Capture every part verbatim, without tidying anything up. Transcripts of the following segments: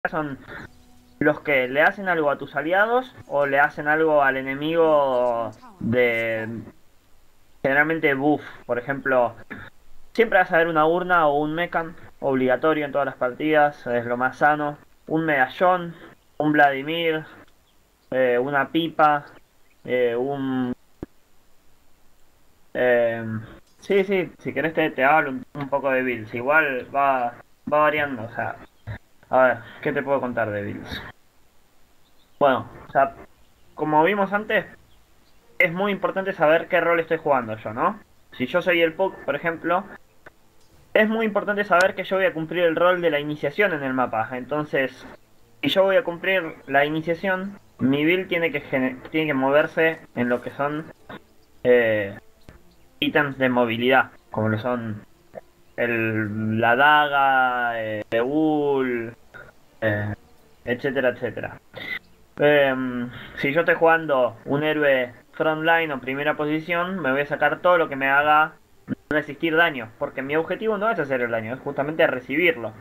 son los que le hacen algo a tus aliados o le hacen algo al enemigo de generalmente buff. Por ejemplo, siempre vas a ver una urna o un mecan obligatorio en todas las partidas, es lo más sano. Un medallón, un Vladimir, eh, una pipa, eh, un... Eh, sí, sí, si querés te, te hablo un, un poco de builds. Igual va, va variando, o sea... A ver, ¿qué te puedo contar de builds? Bueno, o sea, como vimos antes, es muy importante saber qué rol estoy jugando yo, ¿no? Si yo soy el Puck, por ejemplo, es muy importante saber que yo voy a cumplir el rol de la iniciación en el mapa. Entonces, si yo voy a cumplir la iniciación, mi build tiene que, tiene que moverse en lo que son eh, ítems de movilidad, como lo son el, la daga, eh, el ul, eh, etcétera, etcétera. Eh, si yo estoy jugando un héroe frontline o primera posición, me voy a sacar todo lo que me haga resistir daño, porque mi objetivo no es hacer el daño, es justamente recibirlo.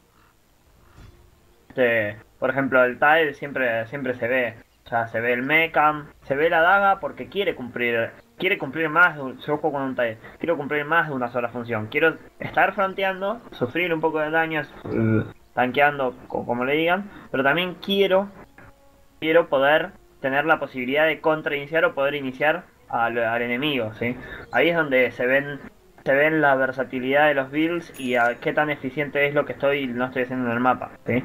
Este, por ejemplo, el Tide siempre, siempre se ve, o sea, se ve el Mecham, se ve la daga porque quiere cumplir, quiere cumplir más, de un, yo juego con un Tide, quiero cumplir más de una sola función, quiero estar fronteando, sufrir un poco de daño, uh, tanqueando, como le digan, pero también quiero quiero poder tener la posibilidad de contrainiciar o poder iniciar al, al enemigo, ¿sí? Ahí es donde se ven se ven la versatilidad de los builds y a qué tan eficiente es lo que estoy y no estoy haciendo en el mapa, ¿sí?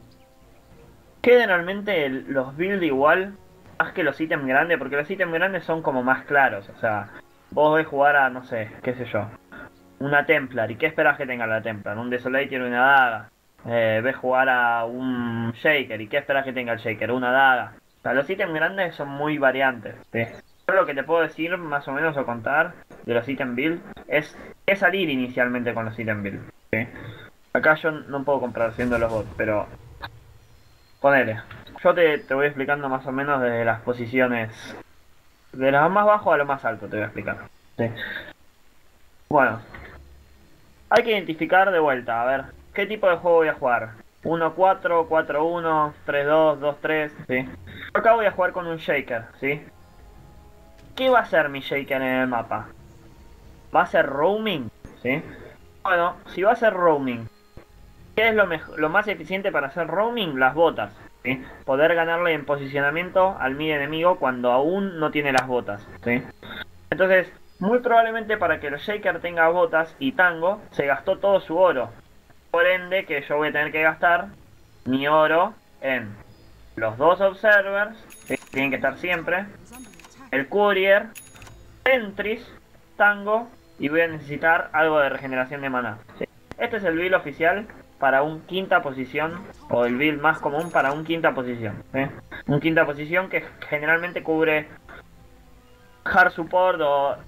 Generalmente el, los builds igual, más que los ítems grandes, porque los ítems grandes son como más claros, o sea, vos ves jugar a, no sé, qué sé yo, una Templar, ¿y qué esperas que tenga la Templar? Un Desolator y una daga. Eh, ves jugar a un Shaker, ¿y qué esperas que tenga el Shaker? Una daga. O sea, los ítems grandes son muy variantes, ¿sí? Yo lo que te puedo decir, más o menos, o contar de los ítem build, es qué salir inicialmente con los ítem build, ¿sí? Acá yo no puedo comprar siendo los bots, pero ponele. Yo te, te voy explicando más o menos desde las posiciones, de lo más bajo a lo más alto te voy a explicar, ¿sí? Bueno, hay que identificar de vuelta, a ver, ¿qué tipo de juego voy a jugar? uno cuatro, cuatro uno, tres dos, dos tres, ¿sí? Yo acá voy a jugar con un Shaker, ¿sí? ¿Qué va a ser mi Shaker en el mapa? ¿Va a ser roaming? ¿Sí? Bueno, si va a ser roaming, ¿qué es lo, lo más eficiente para hacer roaming? Las botas, ¿sí? Poder ganarle en posicionamiento al mid enemigo cuando aún no tiene las botas, ¿sí? Entonces, muy probablemente para que el Shaker tenga botas y tango, se gastó todo su oro. Por ende, que yo voy a tener que gastar mi oro en los dos Observers, que tienen que estar siempre, el Courier, Sentries, Tango, y voy a necesitar algo de regeneración de maná. ¿Sí? Este es el build oficial para un quinta posición, o el build más común para un quinta posición. ¿Sí? Un quinta posición que generalmente cubre hard support o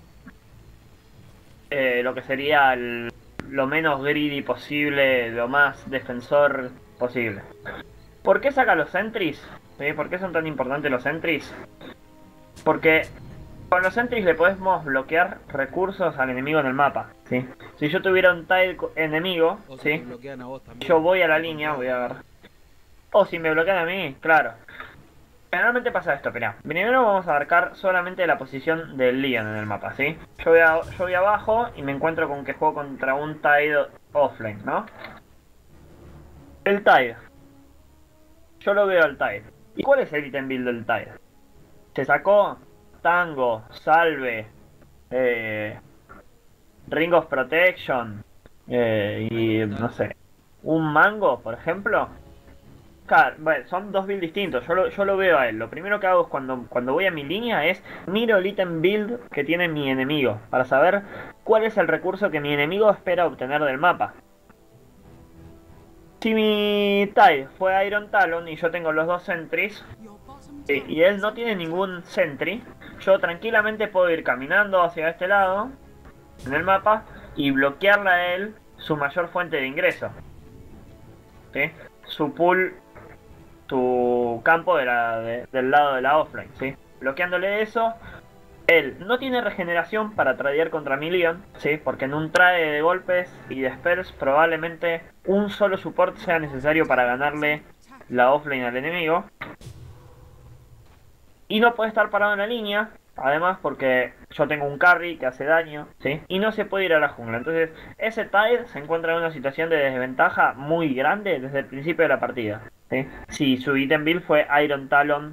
eh, lo que sería el, lo menos greedy posible, lo más defensor posible. ¿Por qué saca los sentries? ¿Sí? ¿Por qué son tan importantes los sentries? Porque con los sentries le podemos bloquear recursos al enemigo en el mapa, ¿sí? Si yo tuviera un tile enemigo, O si te ¿sí? bloquean a vos Yo también, voy a la al línea, voy contrario. a ver. O si me bloquean a mí, claro. Generalmente pasa esto, mirá. Primero vamos a abarcar solamente la posición del Leon en el mapa, ¿sí? Yo voy, a, yo voy abajo y me encuentro con que juego contra un Tide offlane, ¿no? El Tide. Yo lo veo al Tide. ¿Y cuál es el item build del Tide? Se sacó Tango, Salve, eh, Ring of Protection eh, y no sé, un Mango, por ejemplo. Claro, bueno, son dos builds distintos, yo lo, yo lo veo a él. Lo primero que hago es cuando, cuando voy a mi línea es miro el item build que tiene mi enemigo para saber cuál es el recurso que mi enemigo espera obtener del mapa. Si mi Tide fue Iron Talon y yo tengo los dos sentries y, y él no tiene ningún sentry, yo tranquilamente puedo ir caminando hacia este lado en el mapa y bloquearle a él su mayor fuente de ingreso, ¿sí? Su pool, su campo de la, de, del lado de la offline, ¿sí? Bloqueándole eso, Él no tiene regeneración para tradear contra mi Leon, ¿sí? Porque en un trade de golpes y de spells probablemente un solo support sea necesario para ganarle la offlane al enemigo. Y no puede estar parado en la línea, además porque yo tengo un carry que hace daño, ¿sí? Y no se puede ir a la jungla. Entonces ese Tide se encuentra en una situación de desventaja muy grande desde el principio de la partida, ¿sí? Si su item build fue Iron Talon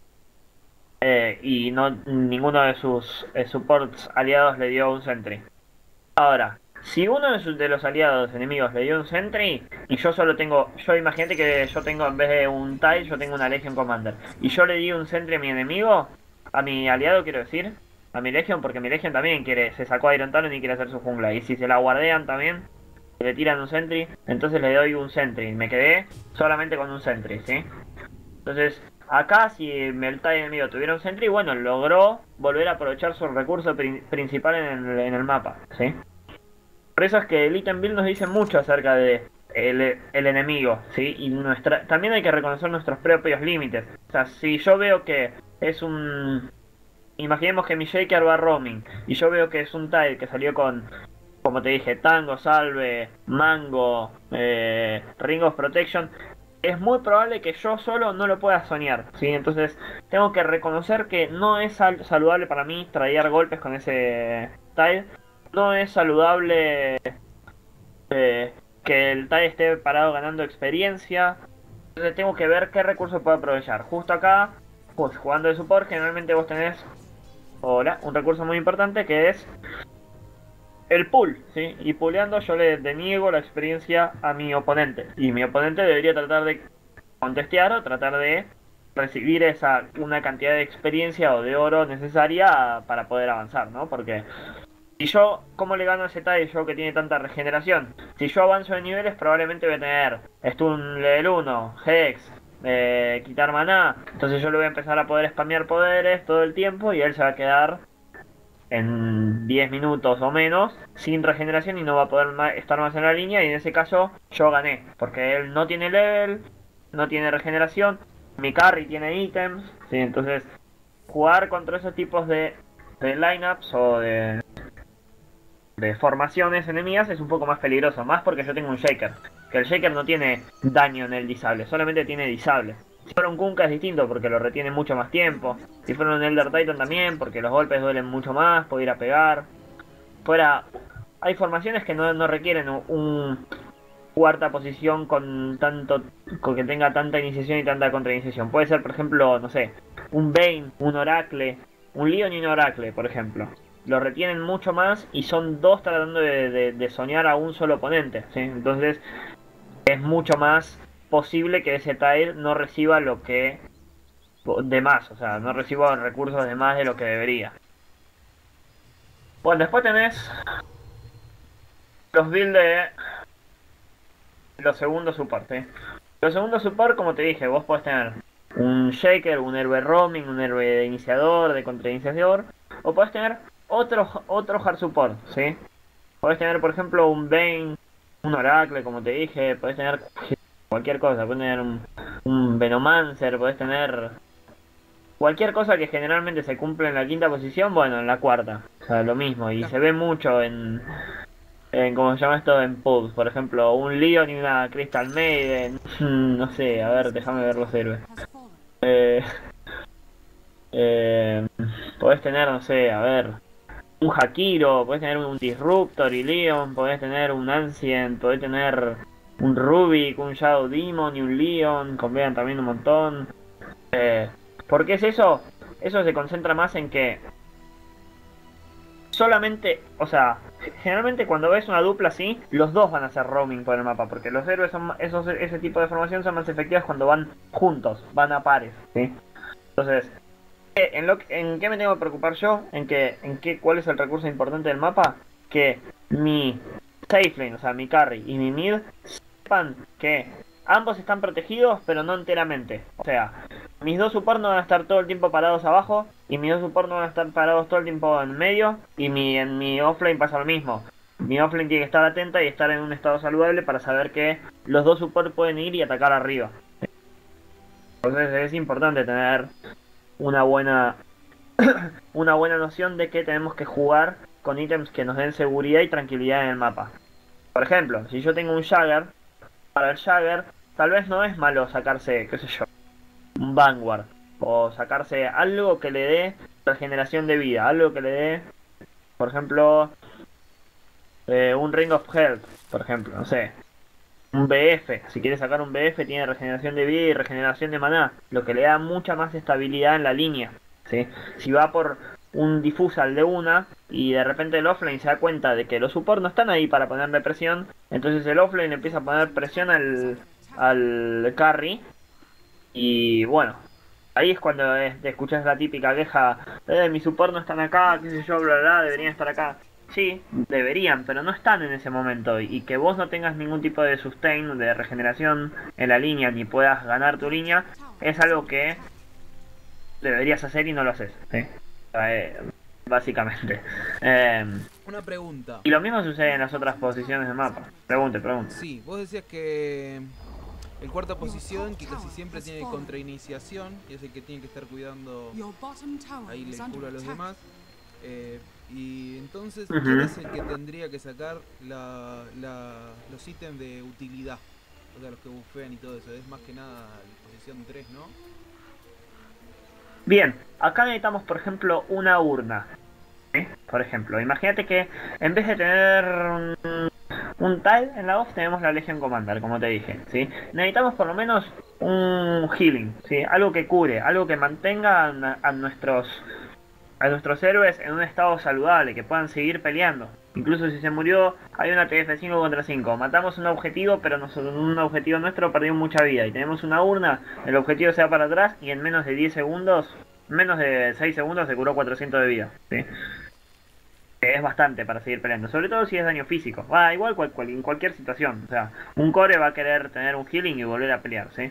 eh, y no ninguno de sus eh, supports aliados le dio un sentry. Ahora, si uno de, sus, de los aliados enemigos le dio un sentry y yo solo tengo, yo imagínate que yo tengo en vez de un Tide, yo tengo una Legion Commander y yo le di un sentry a mi enemigo, a mi aliado quiero decir, a mi Legion, porque mi Legion también quiere, se sacó a Iron Talon y quiere hacer su jungla, y si se la guardean también, le tiran un sentry, entonces le doy un sentry, me quedé solamente con un sentry, ¿sí? Entonces, acá si el Tide enemigo tuviera un sentry, bueno, logró volver a aprovechar su recurso pri principal en el, en el mapa, ¿sí? Por eso es que el item build nos dice mucho acerca de el, el enemigo, ¿sí? Y nuestra, también hay que reconocer nuestros propios límites. O sea, si yo veo que es un... Imaginemos que mi Shaker va roaming y yo veo que es un Tide que salió con, como te dije, Tango, Salve, Mango, eh, Ring of Protection. Es muy probable que yo solo no lo pueda soñar, ¿sí? Entonces tengo que reconocer que no es sal saludable para mí tradear golpes con ese Tide. No es saludable eh, que el Tide esté parado ganando experiencia. Entonces tengo que ver qué recursos puedo aprovechar. Justo acá, pues jugando de support, generalmente vos tenés, hola, un recurso muy importante que es el pull, ¿sí? Y pulleando yo le deniego la experiencia a mi oponente. Y mi oponente debería tratar de contestear o tratar de recibir esa una cantidad de experiencia o de oro necesaria para poder avanzar, ¿no? Porque si yo, ¿cómo le gano a ese Tide yo que tiene tanta regeneración? Si yo avanzo de niveles, probablemente voy a tener Stun level uno, Hex, eh, quitar maná. Entonces yo le voy a empezar a poder spamear poderes todo el tiempo y él se va a quedar en diez minutos o menos sin regeneración y no va a poder ma estar más en la línea. Y en ese caso yo gané, porque él no tiene level, no tiene regeneración, mi carry tiene ítems, ¿sí? Entonces jugar contra esos tipos de, de lineups o de de formaciones enemigas es un poco más peligroso, más porque yo tengo un Shaker, que el Shaker no tiene daño en el disable, solamente tiene disable. Si fuera un Kunkka es distinto porque lo retiene mucho más tiempo, si fuera un Elder Titan también, porque los golpes duelen mucho más, puede ir a pegar. Fuera, hay formaciones que no, no requieren un cuarta posición con tanto, con que tenga tanta iniciación y tanta contrainiciación. Puede ser, por ejemplo, no sé, un Vayne, un Oracle, un Leon y un Oracle, por ejemplo. Lo retienen mucho más y son dos tratando de, de, de soñar a un solo oponente, ¿sí? Entonces es mucho más posible que ese Tide no reciba lo que de más, o sea, no reciba recursos de más de lo que debería. Bueno, después tenés los builds de los segundos support, ¿sí? Los segundos support, como te dije, vos podés tener un Shaker, un héroe roaming, un héroe de iniciador, de contrainiciador, o podés tener otro, otro hard support, ¿sí? Podés tener, por ejemplo, un Vayne, un Oracle, como te dije, podés tener cualquier cosa, podés tener un, un Venomancer, podés tener cualquier cosa que generalmente se cumple en la quinta posición, bueno, en la cuarta, o sea, lo mismo, y se ve mucho en, en ¿cómo se llama esto? En pubs, por ejemplo, un Leon y una Crystal Maiden, no sé, a ver, déjame ver los héroes. Eh, eh, podés tener, no sé, a ver, un Hakiro, podés tener un Disruptor y Leon, podés tener un Ancient, podés tener un Rubik, un Shadow Demon y un Leon, convean también un montón. Eh, ¿Por qué es eso? Eso se concentra más en que solamente, o sea, generalmente cuando ves una dupla así, los dos van a hacer roaming por el mapa, porque los héroes son esos, ese tipo de formación son más efectivas cuando van juntos, van a pares, ¿sí? Entonces, ¿En, lo, ¿en qué me tengo que preocupar yo? ¿En qué, en qué, cuál es el recurso importante del mapa? Que mi safe lane, o sea, mi carry y mi mid sepan que ambos están protegidos, pero no enteramente. O sea, mis dos support no van a estar todo el tiempo parados abajo, y mis dos support no van a estar parados todo el tiempo en medio, y mi, en mi offlane pasa lo mismo. Mi offlane tiene que estar atenta y estar en un estado saludable para saber que los dos support pueden ir y atacar arriba. Entonces es importante tener una buena una buena noción de que tenemos que jugar con ítems que nos den seguridad y tranquilidad en el mapa. Por ejemplo, si yo tengo un Jagger, para el Jagger tal vez no es malo sacarse, qué sé yo, un Vanguard, o sacarse algo que le dé regeneración de vida, algo que le dé, por ejemplo, eh, un Ring of Health, por ejemplo, no sé, un B F. Si quiere sacar un B F tiene regeneración de vida y regeneración de maná, lo que le da mucha más estabilidad en la línea, ¿sí? Si va por un Diffusal de una y de repente el offlane se da cuenta de que los supports no están ahí para ponerle presión, entonces el offlane empieza a poner presión al, al carry y bueno, ahí es cuando eh, te escuchas la típica queja, eh, mis support no están acá, qué sé yo, bla, bla, bla, deberían estar acá. Sí, deberían, pero no están en ese momento. Y que vos no tengas ningún tipo de sustain, de regeneración en la línea, ni puedas ganar tu línea, es algo que deberías hacer y no lo haces. ¿Sí? Eh, básicamente. Eh, Una pregunta. y lo mismo sucede en las otras posiciones del mapa. Pregunte, pregunte. Sí, vos decías que el cuarta posición, que casi siempre tiene contrainiciación, y es el que tiene que estar cuidando ahí el culo a los demás. Eh, y entonces, Uh ¿quién -huh. es el que tendría que sacar la, la, los ítems de utilidad? O sea, los que bufean y todo eso. Es más que nada la posición tres, ¿no? Bien, acá necesitamos, por ejemplo, una urna. ¿Sí? Por ejemplo, imagínate que en vez de tener un, un tile en la off, tenemos la Legion Commander, como te dije. ¿Sí? Necesitamos por lo menos un healing, ¿sí? Algo que cure, algo que mantenga a, a nuestros a nuestros héroes en un estado saludable, que puedan seguir peleando. Incluso si se murió, hay una T F cinco contra cinco. Matamos un objetivo, pero nosotros, un objetivo nuestro perdió mucha vida. Y tenemos una urna, el objetivo se va para atrás y en menos de diez segundos, menos de seis segundos se curó cuatrocientos de vida. ¿Sí? Que es bastante para seguir peleando, sobre todo si es daño físico. Ah, igual cual, cual, en cualquier situación. O sea, un core va a querer tener un healing y volver a pelear. ¿Sí?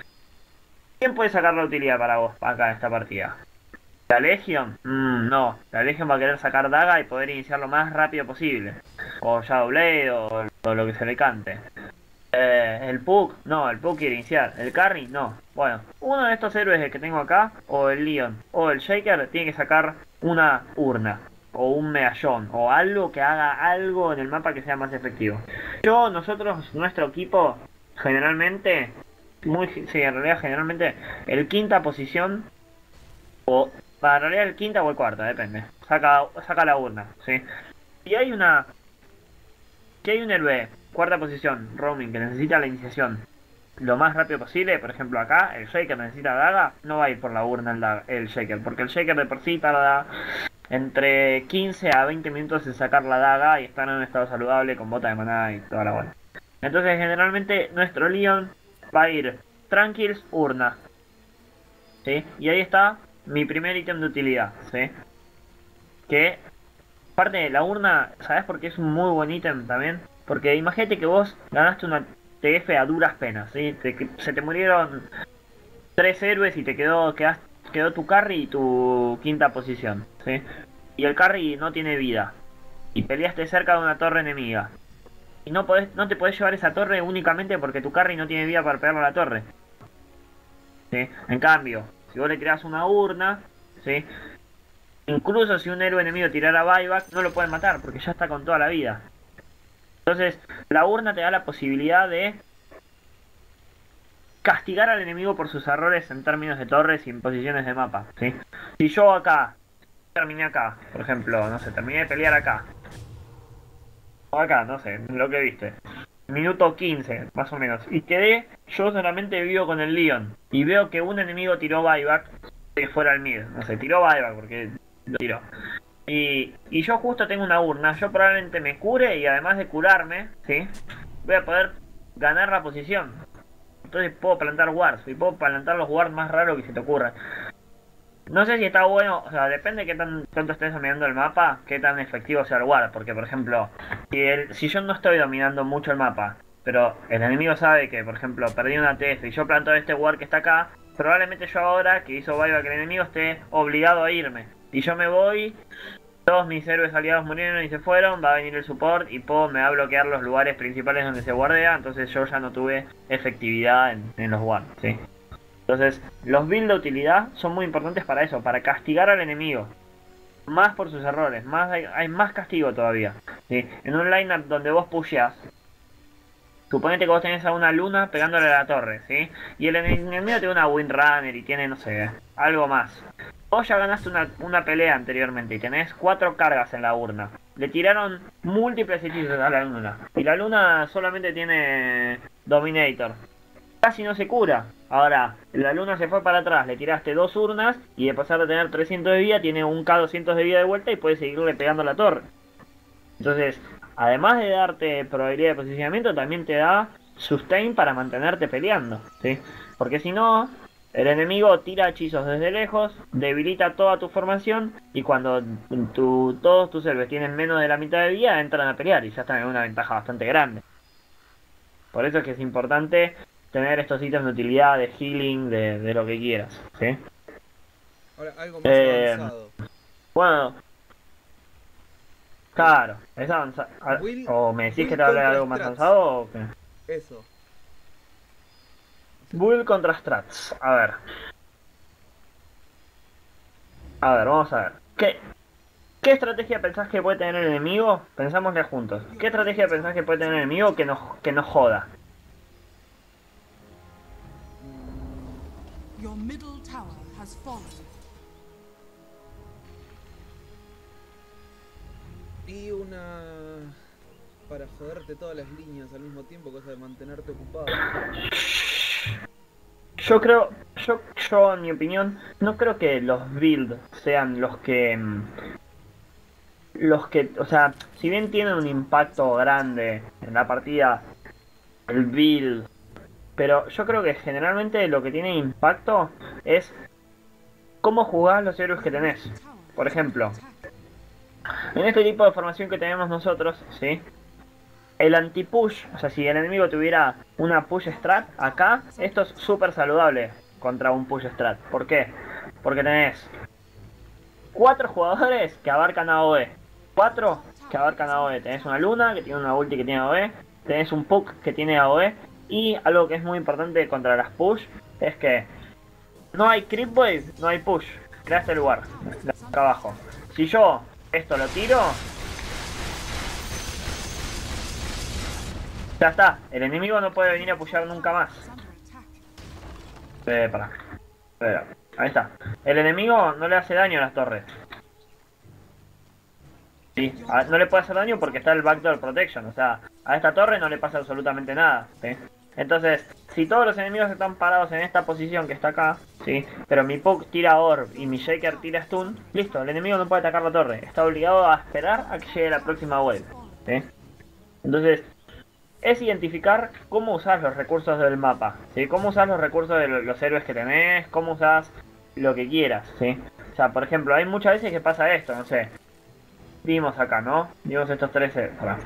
¿Quién puede sacar la utilidad para vos acá en esta partida? ¿La Legion? Mm, no, la Legion va a querer sacar daga y poder iniciar lo más rápido posible. O Shadowblade o, o lo que se le cante. Eh, el Puck, no, el Puck quiere iniciar. El Carry, no. Bueno, uno de estos héroes que tengo acá, o el Leon, o el Shaker, tiene que sacar una urna. O un medallón, o algo que haga algo en el mapa que sea más efectivo. Yo, nosotros, nuestro equipo, generalmente, muy, sí, en realidad generalmente, el quinta posición, o para en realidad el quinta o el cuarta, depende. Saca, saca la urna, ¿sí? Y hay una... Si hay un héroe, cuarta posición, roaming, que necesita la iniciación lo más rápido posible, por ejemplo acá, el Shaker necesita daga, no va a ir por la urna el, daga, el Shaker, porque el Shaker de por sí tarda entre quince a veinte minutos en sacar la daga y estar en un estado saludable con bota de maná y toda la bola. Entonces generalmente nuestro Leon va a ir Tranquils, urna, ¿sí? Y ahí está mi primer ítem de utilidad, ¿sí? Que, aparte de la urna, ¿sabes por qué es un muy buen ítem también? Porque imagínate que vos ganaste una T F a duras penas, ¿sí? Te, se te murieron tres héroes y te quedó, quedás, quedó tu carry y tu quinta posición, ¿sí? Y el carry no tiene vida. Y peleaste cerca de una torre enemiga. Y no, podés, no te podés llevar esa torre únicamente porque tu carry no tiene vida para pegarle a la torre, ¿sí? En cambio, si vos le tirás una urna, ¿sí? Incluso si un héroe enemigo tirara buyback, no lo pueden matar porque ya está con toda la vida. Entonces, la urna te da la posibilidad de castigar al enemigo por sus errores en términos de torres y en posiciones de mapa, ¿sí? Si yo acá, terminé acá, por ejemplo, no sé, terminé de pelear acá. O acá, no sé, lo que viste. Minuto quince, más o menos. Y quedé, yo solamente vivo con el Leon. Y veo que un enemigo tiró buyback de fuera al mid. No sé, tiró buyback porque lo tiró. Y, y yo justo tengo una urna. Yo probablemente me cure y además de curarme, ¿sí? Voy a poder ganar la posición. Entonces puedo plantar wards. Y puedo plantar los wards más raros que se te ocurran. No sé si está bueno, o sea, depende de qué tan, tanto estés dominando el mapa, qué tan efectivo sea el ward. Porque, por ejemplo, si, el, si yo no estoy dominando mucho el mapa, pero el enemigo sabe que, por ejemplo, perdí una T F y yo planto este ward que está acá, probablemente yo ahora, que hizo buyback el enemigo, esté obligado a irme. Y yo me voy, todos mis héroes aliados murieron y se fueron, va a venir el support y Po me va a bloquear los lugares principales donde se guardea, entonces yo ya no tuve efectividad en, en los wards, ¿sí? Entonces, los builds de utilidad son muy importantes para eso, para castigar al enemigo. Más por sus errores, más hay, hay más castigo todavía. ¿Sí? En un lineup donde vos pusheás, suponete que vos tenés a una luna pegándole a la torre, ¿sí? Y el enemigo tiene una Windrunner y tiene, no sé, algo más. Vos ya ganaste una, una pelea anteriormente y tenés cuatro cargas en la urna. Le tiraron múltiples hechizos a la luna. Y la luna solamente tiene Dominator. Casi no se cura. Ahora, la luna se fue para atrás, le tiraste dos urnas y de pasar a tener trescientos de vida, tiene un K doscientos de vida de vuelta y puede seguirle pegando a la torre. Entonces, además de darte probabilidad de posicionamiento, también te da sustain para mantenerte peleando, ¿sí? Porque si no, el enemigo tira hechizos desde lejos, debilita toda tu formación y cuando tu, todos tus héroes tienen menos de la mitad de vida, entran a pelear y ya están en una ventaja bastante grande. Por eso es que es importante tener estos ítems de utilidad, de healing, de, de lo que quieras, ¿sí? Ahora, algo más Eh, avanzado. bueno, claro, es avanzado. Will, ¿O me decís Will que te hablé de contra algo más Strats. avanzado o qué? Eso. Bull contra Strats. A ver. A ver, vamos a ver. ¿Qué, ¿Qué estrategia pensás que puede tener el enemigo? Pensámosle juntos. ¿Qué estrategia pensás que puede tener el enemigo que nos, que nos joda? Your middle tower has fallen. Y una... para joderte todas las líneas al mismo tiempo, cosa de mantenerte ocupado. Yo creo, yo, yo en mi opinión, no creo que los builds sean los que... Los que, o sea, si bien tienen un impacto grande en la partida, el build, pero yo creo que generalmente lo que tiene impacto es cómo jugás los héroes que tenés. Por ejemplo, en este tipo de formación que tenemos nosotros, ¿sí? El anti-push, o sea, si el enemigo tuviera una push strat, acá, esto es súper saludable contra un push strat. ¿Por qué? Porque tenés cuatro jugadores que abarcan A O E. Cuatro que abarcan A O E. Tenés una Luna que tiene una ulti que tiene A O E. Tenés un Puck que tiene A O E. Y algo que es muy importante contra las push es que no hay creep wave, no hay push. Creaste el lugar, acá abajo. Si yo esto lo tiro, ya está. El enemigo no puede venir a pushear nunca más. Eh, para. Espera. Ahí está. El enemigo no le hace daño a las torres. Sí, a- no le puede hacer daño porque está el backdoor protection. O sea, a esta torre no le pasa absolutamente nada. ¿Sí? Entonces, si todos los enemigos están parados en esta posición que está acá, ¿sí? Pero mi Puck tira Orb y mi Shaker tira Stun, listo, el enemigo no puede atacar la torre. Está obligado a esperar a que llegue la próxima wave. ¿Sí? Entonces, es identificar cómo usar los recursos del mapa, ¿sí? Cómo usar los recursos de los héroes que tenés, cómo usas lo que quieras, ¿sí? O sea, por ejemplo, hay muchas veces que pasa esto, no sé. Vimos acá, ¿no? Vimos estos tres héroes. Pará.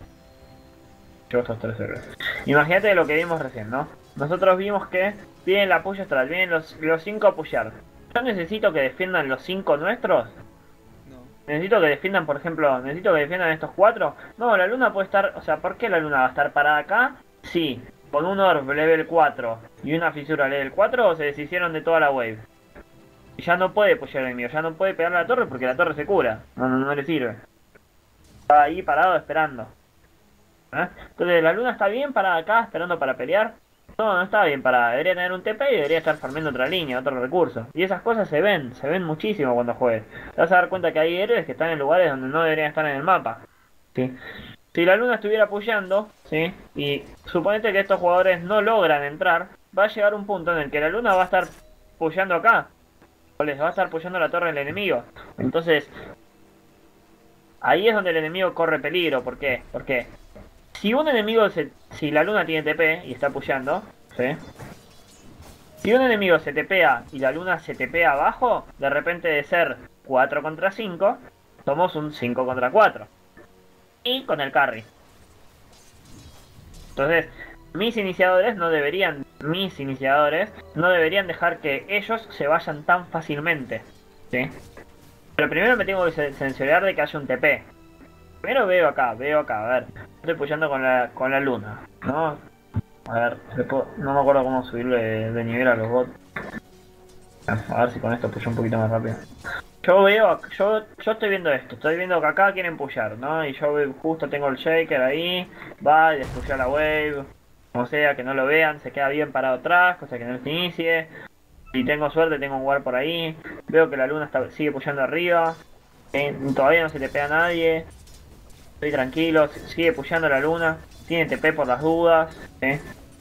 Yo estos tres héroes. Imagínate lo que vimos recién, ¿no? Nosotros vimos que vienen la push strat, vienen los, los cinco a pushear. Yo necesito que defiendan los cinco nuestros. No. Necesito que defiendan, por ejemplo, necesito que defiendan estos cuatro. No, la luna puede estar, o sea, ¿por qué la luna va a estar parada acá? Sí, con un orb level cuatro y una fisura level cuatro se deshicieron de toda la wave. Y ya no puede pushear el enemigo, ya no puede pegarle a la torre porque la torre se cura. No, no, no le sirve. Está ahí parado esperando. ¿Eh? Entonces, ¿la luna está bien parada acá esperando para pelear? No, no está bien parada. Debería tener un T P y debería estar farmeando otra línea, otro recurso. Y esas cosas se ven, se ven muchísimo cuando juegues. Te vas a dar cuenta que hay héroes que están en lugares donde no deberían estar en el mapa. ¿Sí? Si la luna estuviera apoyando, ¿sí? Y suponete que estos jugadores no logran entrar, va a llegar un punto en el que la luna va a estar apoyando acá. O les va a estar apoyando la torre del enemigo. Entonces, ahí es donde el enemigo corre peligro. ¿Por qué? Porque si un enemigo, se, si la luna tiene T P y está apoyando, ¿sí? Si un enemigo se tepea y la luna se tepea abajo, de repente de ser cuatro contra cinco, somos un cinco contra cuatro. Y con el carry. Entonces, mis iniciadores no deberían, mis iniciadores no deberían dejar que ellos se vayan tan fácilmente, ¿sí? Pero primero me tengo que censurar de que haya un T P. Primero veo acá, veo acá, a ver. Estoy pushando con la, con la luna, ¿no? A ver, puedo, no me acuerdo cómo subirle de nivel a los bots. A ver si con esto puyo un poquito más rápido. Yo veo, yo, yo estoy viendo esto, estoy viendo que acá quieren pushar, ¿no? Y yo veo- justo tengo el shaker ahí, va y despuya la wave, como sea, que no lo vean, se queda bien parado atrás, cosa que no se inicie. Si tengo suerte tengo un ward por ahí, veo que la luna está, sigue pushando arriba, eh, todavía no se le pega a nadie, estoy tranquilo, sigue pushando la luna, tiene T P por las dudas, ¿eh?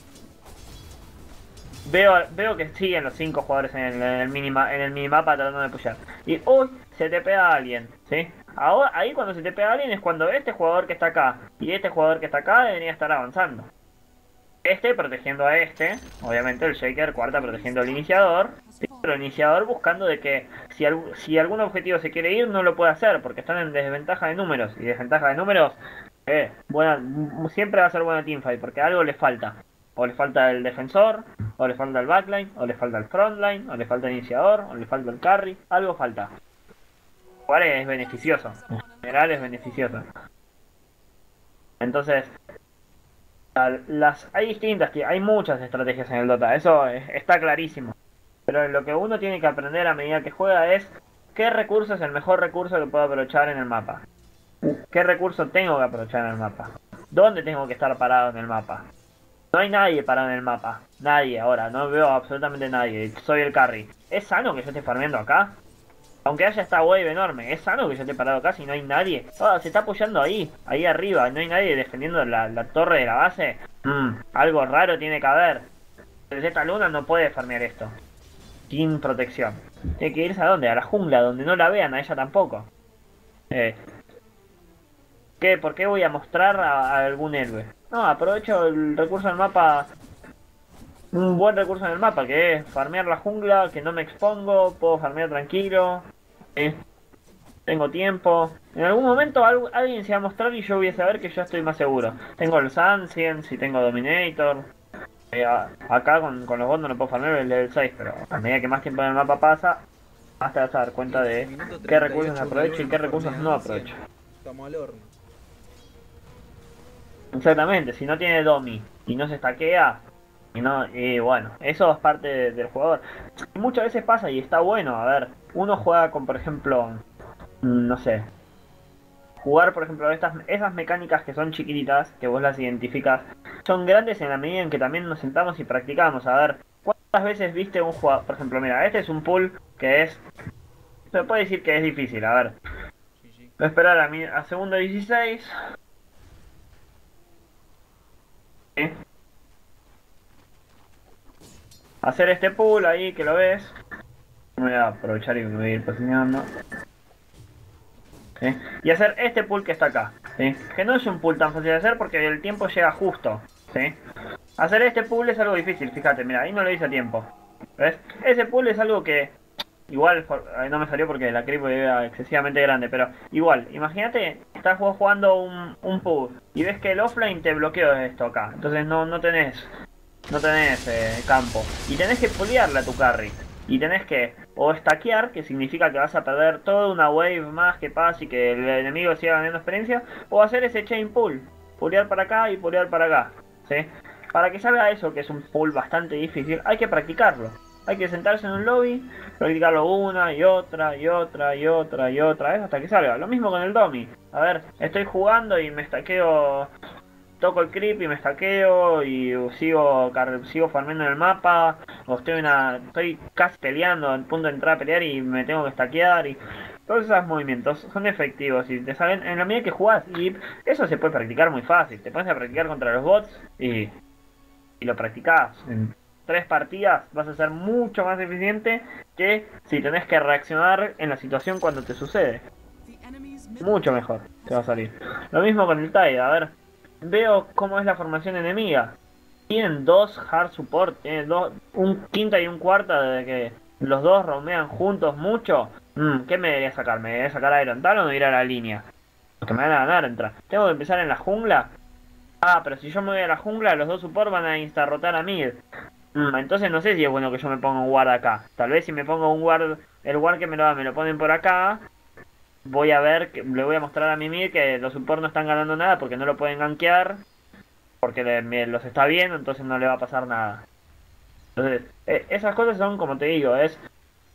Veo, veo que siguen los cinco jugadores en el, en el, minima, en el minimapa tratando de pushar. Y uy, se te pega a alguien, ¿sí? Ahora, ahí cuando se te pega a alguien es cuando este jugador que está acá y este jugador que está acá debería estar avanzando. Este protegiendo a este, obviamente el Shaker cuarta protegiendo al iniciador, ¿sí? Pero el iniciador buscando de que si, al, si algún objetivo se quiere ir no lo puede hacer porque están en desventaja de números. Y desventaja de números, eh, buena, siempre va a ser buena teamfight porque algo le falta. O le falta el defensor, o le falta el backline, o le falta el frontline, o le falta el iniciador, o le falta el carry, algo falta. Jugar es beneficioso, en general es beneficioso. Entonces, las hay distintas, hay muchas estrategias en el Dota, eso es, está clarísimo. Pero lo que uno tiene que aprender a medida que juega es qué recurso es el mejor recurso que puedo aprovechar en el mapa. ¿Qué recurso tengo que aprovechar en el mapa? ¿Dónde tengo que estar parado en el mapa? No hay nadie parado en el mapa. Nadie ahora. No veo absolutamente nadie. Soy el carry. ¿Es sano que yo esté farmeando acá? Aunque haya esta wave enorme. ¿Es sano que yo esté parado acá si no hay nadie? Oh, se está apoyando ahí. Ahí arriba. No hay nadie defendiendo la, la torre de la base. Mm, algo raro tiene que haber. Desde esta luna no puede farmear esto. Sin protección. Tiene que irse a dónde? A la jungla. Donde no la vean. A ella tampoco. Eh... ¿Qué? ¿Por qué voy a mostrar a, a algún héroe? No, aprovecho el recurso del mapa. Un buen recurso en el mapa, que es farmear la jungla, que no me expongo, puedo farmear tranquilo. ¿Eh? Tengo tiempo. En algún momento algo, alguien se va a mostrar y yo voy a saber que yo estoy más seguro. Tengo el Ancients y tengo Dominator. Eh, a, acá con, con los bots no lo puedo farmear el level seis, pero a medida que más tiempo en el mapa pasa, más te vas a dar cuenta de qué recursos aprovecho y qué recursos no aprovecho. Estamos al horno. Exactamente, si no tiene domi y no se estaquea, y no, y bueno, eso es parte de, del jugador. Y muchas veces pasa y está bueno, a ver, uno juega con, por ejemplo, no sé, jugar, por ejemplo, estas, esas mecánicas que son chiquititas, que vos las identificas, son grandes en la medida en que también nos sentamos y practicamos. A ver, ¿cuántas veces viste un jugador? Por ejemplo, mira, este es un pool que es, se puede decir que es difícil, a ver. Voy a esperar a, mi, a segundo dieciséis. ¿Sí? Hacer este pool ahí que lo ves. Voy a aprovechar y me voy a ir posicionando. ¿Sí? Y hacer este pool que está acá. ¿Sí? Que no es un pool tan fácil de hacer porque el tiempo llega justo. ¿Sí? Hacer este pool es algo difícil, fíjate, mira, ahí no lo hice a tiempo. ¿Ves? Ese pool es algo que igual no me salió porque la creep era excesivamente grande, pero igual, imagínate, estás jugando un, un pool y ves que el offline te bloqueó esto acá. Entonces no, no tenés no tenés eh, campo. Y tenés que pulearle a tu carry. Y tenés que o stackear, que significa que vas a perder toda una wave más que pase y que el enemigo siga ganando experiencia, o hacer ese chain pull. Pulear para acá y pulear para acá. ¿Sí? Para que salga eso, que es un pull bastante difícil, hay que practicarlo. Hay que sentarse en un lobby, practicarlo una y otra y otra y otra y otra vez hasta que salga. Lo mismo con el dummy. A ver, estoy jugando y me stackeo, toco el creep y me stackeo y sigo sigo farmeando en el mapa, o estoy una estoy casi peleando al punto de entrar a pelear y me tengo que stackear, y todos esos movimientos son efectivos y te salen en la medida que jugás, y eso se puede practicar muy fácil. Te pones a practicar contra los bots y, y lo practicás. En tres partidas vas a ser mucho más eficiente que si tenés que reaccionar en la situación cuando te sucede. Mucho mejor te va a salir. Lo mismo con el Tide, a ver. Veo cómo es la formación enemiga. Tienen dos hard support, tienen dos, un quinta y un cuarta de que los dos romean juntos mucho. Mm, ¿Qué me debería sacar? ¿Me debería sacar a Iron Talon o ir a la línea? Porque me van a ganar, entra. ¿Tengo que empezar en la jungla? Ah, pero si yo me voy a la jungla, los dos support van a instarrotar a mid. Mm, entonces no sé si es bueno que yo me ponga un guard acá. Tal vez si me pongo un guard, el guard que me lo da, me lo ponen por acá. Voy a ver, que, le voy a mostrar a mi mid que los support no están ganando nada porque no lo pueden gankear. Porque le, me, los está viendo, entonces no le va a pasar nada. Entonces, eh, esas cosas son, como te digo, es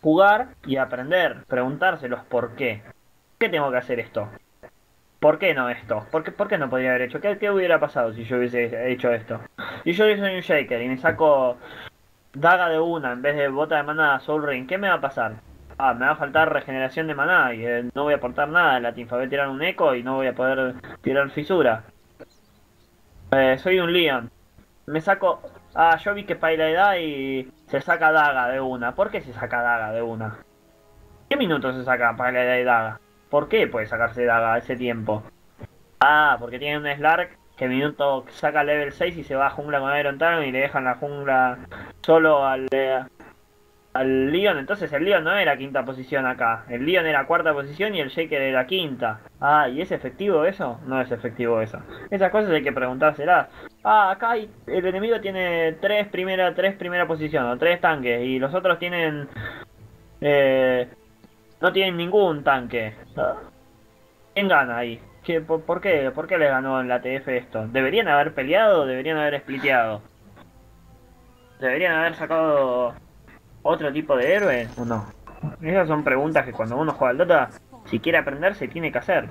jugar y aprender, preguntárselos por qué. ¿Por qué tengo que hacer esto? ¿Por qué no esto? ¿Por qué, por qué no podría haber hecho? ¿Qué, qué hubiera pasado si yo hubiese hecho esto? Si yo soy un Shaker y me saco daga de una en vez de bota de maná Soul Ring, ¿qué me va a pasar? Ah, me va a faltar regeneración de maná y eh, no voy a aportar nada. La teamfight voy a tirar un eco y no voy a poder tirar fisura. Eh, soy un Leon. Me saco... Ah, yo vi que Pyla da y se saca daga de una. ¿Por qué se saca daga de una? ¿Qué minutos se saca Pyla y daga? ¿Por qué puede sacarse daga a ese tiempo? Ah, porque tiene un Slark que minuto saca level seis y se va a jungla con Iron Talon y le dejan la jungla solo al, eh, al Leon. Entonces el Leon no era quinta posición acá. El Leon era cuarta posición y el Shaker era quinta. Ah, ¿y es efectivo eso? No es efectivo eso. Esas cosas hay que preguntárselas. Ah, acá hay, el enemigo tiene tres primera, tres primera posición o tres tanques y los otros tienen... Eh, no tienen ningún tanque. ¿Quién gana ahí? ¿Qué, por, por qué? ¿Por qué les ganó en la T F esto? ¿Deberían haber peleado o deberían haber spliteado? ¿Deberían haber sacado otro tipo de héroe o no? Esas son preguntas que cuando uno juega al Dota, si quiere aprender, se tiene que hacer.